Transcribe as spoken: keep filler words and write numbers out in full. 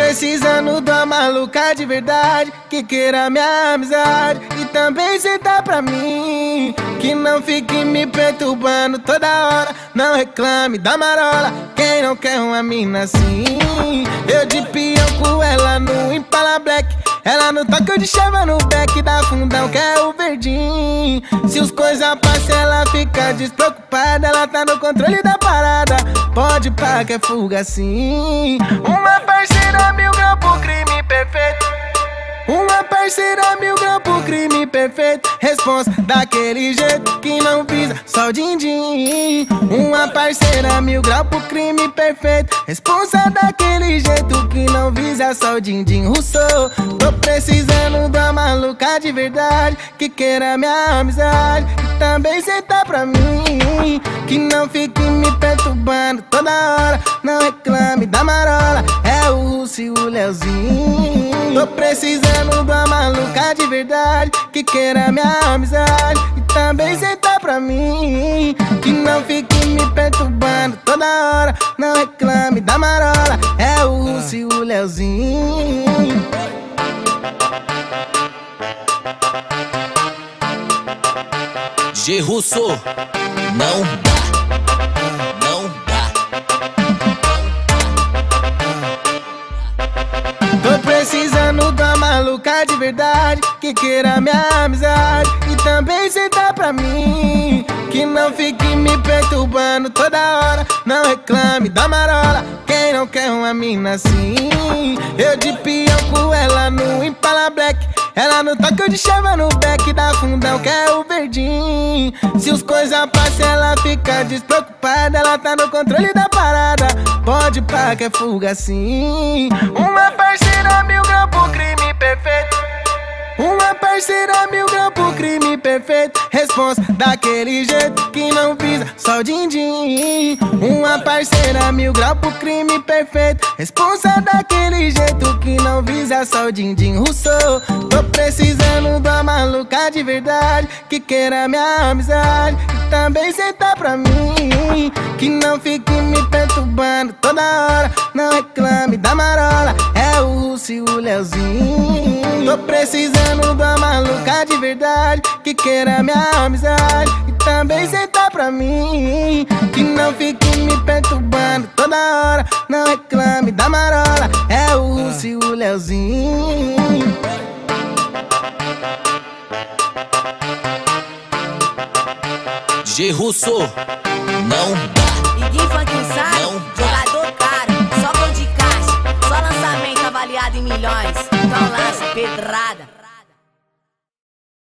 precisando de uma maluca de verdade que queira minha amizade e também sentar pra mim, que não fique me perturbando toda hora. Não reclame da marola, quem não quer uma mina assim? Eu de peão com ela no Impala Black, ela no toque de chava no back da fundão, que é o verdinho. Se os coisa passam ela fica despreocupada, ela tá no controle da parada. Pode pá que é fuga assim. Uma parceira mil grau pro crime perfeito, uma parceira mil grau pro crime perfeito. Responsa daquele jeito que não visa só o din-din. Uma parceira mil grau pro crime perfeito. Responsa daquele jeito que não visa só o din-din. Rousseau, tô precisando de uma maluca de verdade que queira minha amizade e também sentar pra mim, que não fique me perturbando toda hora. Não reclame da marola, é o Russo e o Leozinho. Tô precisando de uma maluca de verdade que queira minha amizade e também sentar pra mim, que não fique me perturbando toda hora. Não reclame da marola, é o Russo e o Leozinho. G Russo, não dá, não dá. Tô precisando de uma maluca de verdade que queira minha amizade e também sentar pra mim, que não fique me perturbando toda hora. Não reclame da marola, quem não quer uma mina assim? Eu de peão com ela no Impala Black, ela no toque de chava no back da fundão, que é o verdinho. Se os coisa passam ela fica despreocupada, ela tá no controle da parada. Pode pá que é fuga assim. Uma parceira mil grau pro crime perfeito, uma parceira mil grau pro crime perfeito. Responsa daquele jeito que não visa só o din-din. Uma parceira mil grau pro crime perfeito. Responsa daquele jeito que não visa só o din-din. Rousseau, tô precisando de uma maluca de verdade que queira minha amizade e também sentar pra mim, que não fique me perturbando toda hora. Não reclame da marola, é o Russo e o Leozinho. Tô precisando de uma maluca de verdade que queira minha amizade e também sentar pra mim, que não fique me perturbando toda hora. Não reclame da marola, é o Russo e o Leozinho. G Russo, não dá. Ninguém funk sai, jogador caro, só gol de caixa, só lançamento avaliado em milhões. Então lança pedrada.